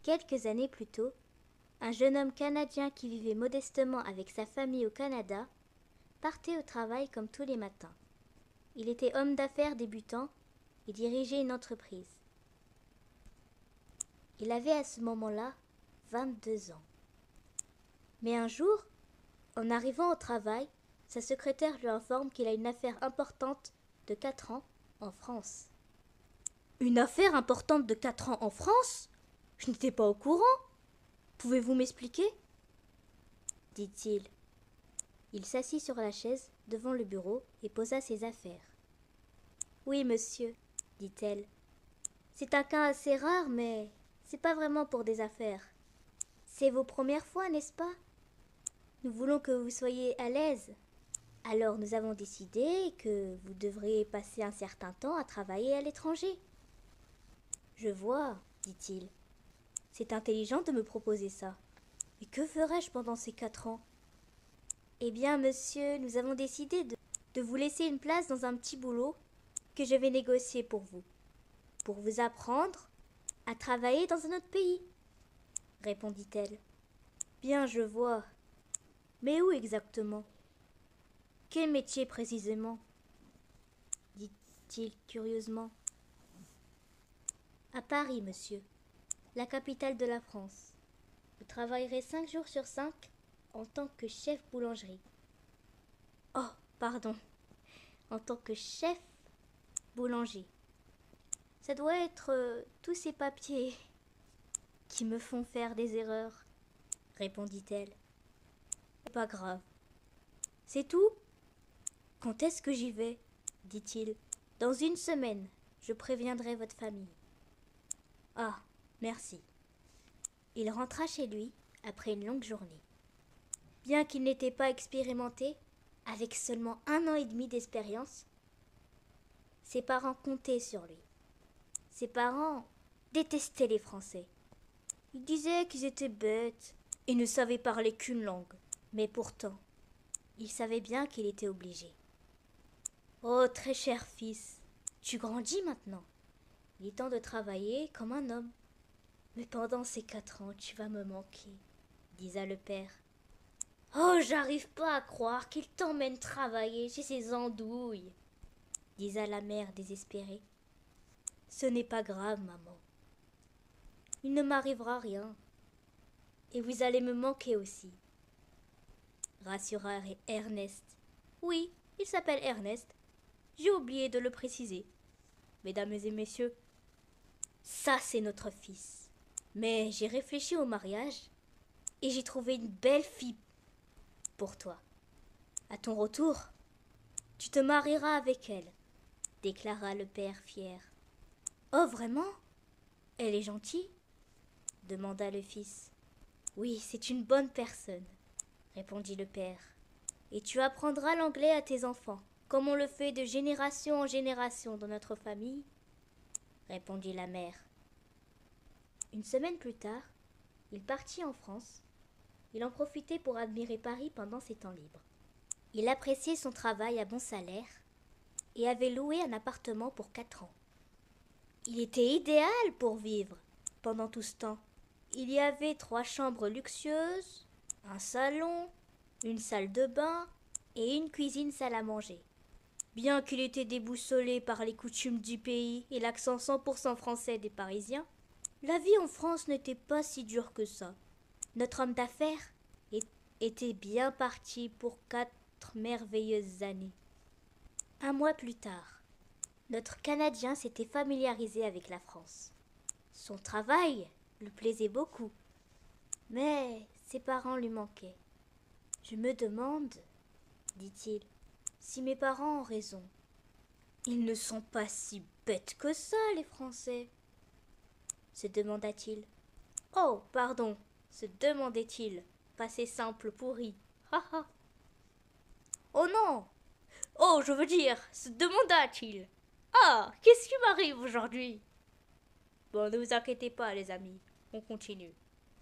Quelques années plus tôt, un jeune homme canadien qui vivait modestement avec sa famille au Canada partait au travail comme tous les matins. Il était homme d'affaires débutant et dirigeait une entreprise. Il avait à ce moment-là 22 ans. Mais un jour, en arrivant au travail, sa secrétaire lui informe qu'il a une affaire importante de 4 ans en France. Une affaire importante de 4 ans en France? Je n'étais pas au courant. Pouvez-vous m'expliquer? Dit-il. Il s'assit sur la chaise devant le bureau et posa ses affaires. Oui, monsieur, dit-elle. C'est un cas assez rare, mais c'est pas vraiment pour des affaires. C'est vos premières fois, n'est-ce pas? Nous voulons que vous soyez à l'aise. Alors nous avons décidé que vous devriez passer un certain temps à travailler à l'étranger. Je vois, dit-il. C'est intelligent de me proposer ça. Et que ferais-je pendant ces 4 ans? Eh bien, monsieur, nous avons décidé de vous laisser une place dans un petit boulot que je vais négocier pour vous apprendre à travailler dans un autre pays, répondit-elle. Bien, je vois. Mais où exactement? Quel métier précisément? Dit-il curieusement. À Paris, monsieur, la capitale de la France. Vous travaillerez 5 jours sur 5 en tant que chef boulangerie. Oh, pardon, en tant que chef boulanger. Ça doit être tous ces papiers qui me font faire des erreurs, répondit-elle. Pas grave. C'est tout? Quand est-ce que j'y vais? Dit-il. Dans 1 semaine, je préviendrai votre famille. Ah, merci. Il rentra chez lui après une longue journée. Bien qu'il n'était pas expérimenté, avec seulement 1 an et demi d'expérience, ses parents comptaient sur lui. Ses parents détestaient les Français. Ils disaient qu'ils étaient bêtes et ne savaient parler qu'une langue. Mais pourtant, ils savaient bien qu'il était obligé. Oh, très cher fils, tu grandis maintenant. Il est temps de travailler comme un homme. Mais pendant ces 4 ans, tu vas me manquer, disa le père. Oh, j'arrive pas à croire qu'il t'emmène travailler chez ces andouilles, disa la mère désespérée. Ce n'est pas grave, maman. Il ne m'arrivera rien. Et vous allez me manquer aussi, rassura Ernest. Oui, il s'appelle Ernest. J'ai oublié de le préciser. Mesdames et messieurs, ça c'est notre fils. Mais j'ai réfléchi au mariage et j'ai trouvé une belle fille pour toi. À ton retour, tu te marieras avec elle, déclara le père fier. Oh, vraiment? Elle est gentille? Demanda le fils. Oui, c'est une bonne personne, répondit le père. Et tu apprendras l'anglais à tes enfants, comme on le fait de génération en génération dans notre famille, répondit la mère. 1 semaine plus tard, il partit en France. Il en profitait pour admirer Paris pendant ses temps libres. Il appréciait son travail à bon salaire et avait loué un appartement pour 4 ans. Il était idéal pour vivre pendant tout ce temps. Il y avait 3 chambres luxueuses, un salon, une salle de bain et une cuisine salle à manger. Bien qu'il était déboussolé par les coutumes du pays et l'accent 100% français des Parisiens, la vie en France n'était pas si dure que ça. Notre homme d'affaires était bien parti pour 4 merveilleuses années. 1 mois plus tard, notre Canadien s'était familiarisé avec la France. Son travail lui plaisait beaucoup, mais ses parents lui manquaient. Je me demande, dit-il, si mes parents ont raison. Ils ne sont pas si bêtes que ça, les Français, se demanda-t-il. Oh, pardon, se demandait-il, pas ces simples pourris. Ha ha. Oh non! Oh, je veux dire, se demanda-t-il. Ah, qu'est-ce qui m'arrive aujourd'hui? Bon, ne vous inquiétez pas, les amis, on continue.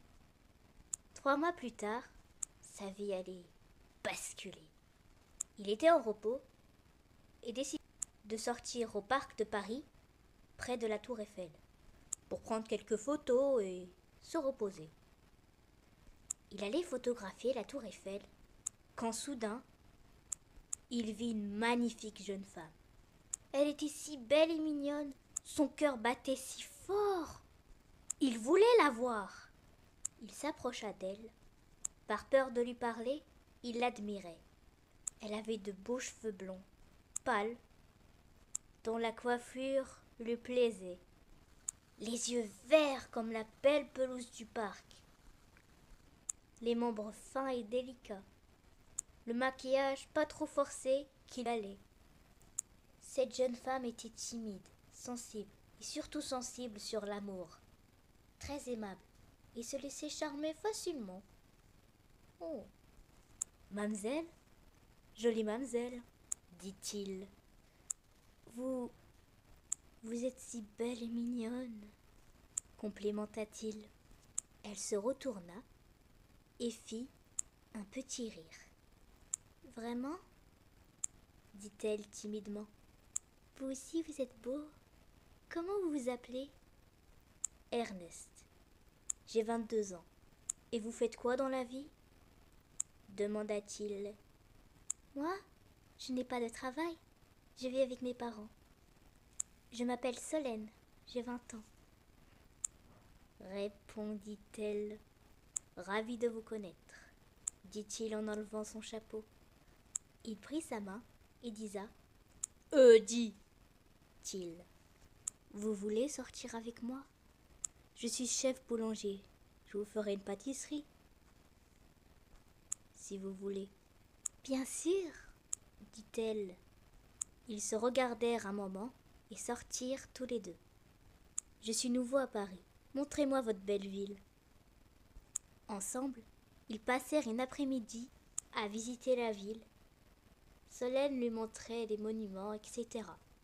3 mois plus tard, sa vie allait basculer. Il était en repos et décida de sortir au parc de Paris, près de la Tour Eiffel, pour prendre quelques photos et se reposer. Il allait photographier la tour Eiffel quand soudain, il vit une magnifique jeune femme. Elle était si belle et mignonne, son cœur battait si fort. Il voulait la voir. Il s'approcha d'elle. Par peur de lui parler, il l'admirait. Elle avait de beaux cheveux blonds, pâles, dont la coiffure lui plaisait. Les yeux verts comme la belle pelouse du parc. Les membres fins et délicats. Le maquillage pas trop forcé qu'il allait. Cette jeune femme était timide, sensible et surtout sensible sur l'amour. Très aimable et se laissait charmer facilement. Oh, mademoiselle, jolie mademoiselle, dit-il. Vous êtes si belle et mignonne, complimenta-t-il. Elle se retourna et fit un petit rire. Vraiment? Dit-elle timidement. Vous aussi vous êtes beau. Comment vous vous appelez? Ernest. J'ai 22 ans. Et vous faites quoi dans la vie? Demanda-t-il. Moi, je n'ai pas de travail. Je vis avec mes parents. Je m'appelle Solène. J'ai 20 ans. Répondit-elle. Ravie de vous connaître, dit-il en enlevant son chapeau. Il prit sa main et dit-il. Vous voulez sortir avec moi? Je suis chef boulanger. Je vous ferai une pâtisserie. Si vous voulez. Bien sûr, dit-elle. Ils se regardèrent un moment et sortirent tous les deux. Je suis nouveau à Paris. Montrez-moi votre belle ville. Ensemble, ils passèrent une après-midi à visiter la ville. Solène lui montrait des monuments, etc.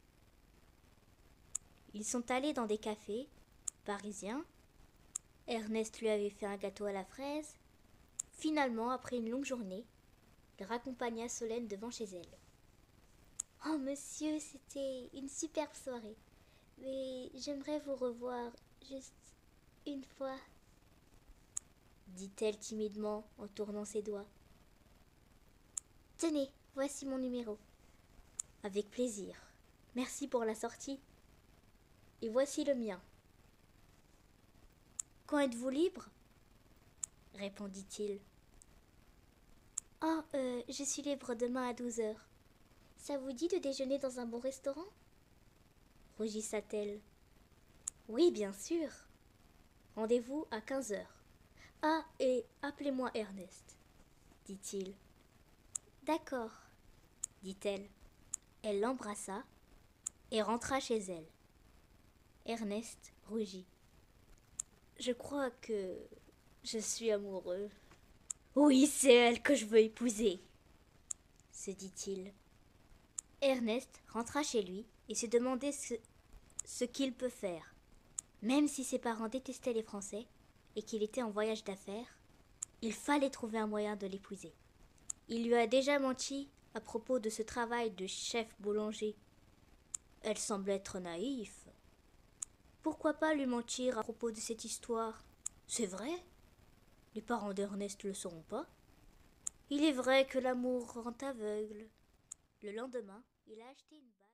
Ils sont allés dans des cafés parisiens. Ernest lui avait fait un gâteau à la fraise. Finalement, après une longue journée, il raccompagna Solène devant chez elle. « Oh monsieur, c'était une superbe soirée. Mais j'aimerais vous revoir juste une fois, dit-elle timidement en tournant ses doigts. Tenez, voici mon numéro. Avec plaisir. Merci pour la sortie. Et voici le mien. Quand êtes-vous libre? Répondit-il. Oh, je suis libre demain à 12h. Ça vous dit de déjeuner dans un bon restaurant? Rougissa-t-elle. Oui, bien sûr. Rendez-vous à 15h. Ah, et appelez-moi Ernest, dit-il. D'accord, dit-elle. Elle l'embrassa et rentra chez elle. Ernest rougit. Je crois que je suis amoureux. Oui, c'est elle que je veux épouser, se dit-il. Ernest rentra chez lui et se demandait ce qu'il peut faire. Même si ses parents détestaient les Français et qu'il était en voyage d'affaires, il fallait trouver un moyen de l'épouser. Il lui a déjà menti à propos de ce travail de chef boulanger. Elle semble être naïve. Pourquoi pas lui mentir à propos de cette histoire? C'est vrai. Les parents d'Ernest ne le sauront pas. Il est vrai que l'amour rend aveugle. Le lendemain, il a acheté une bague.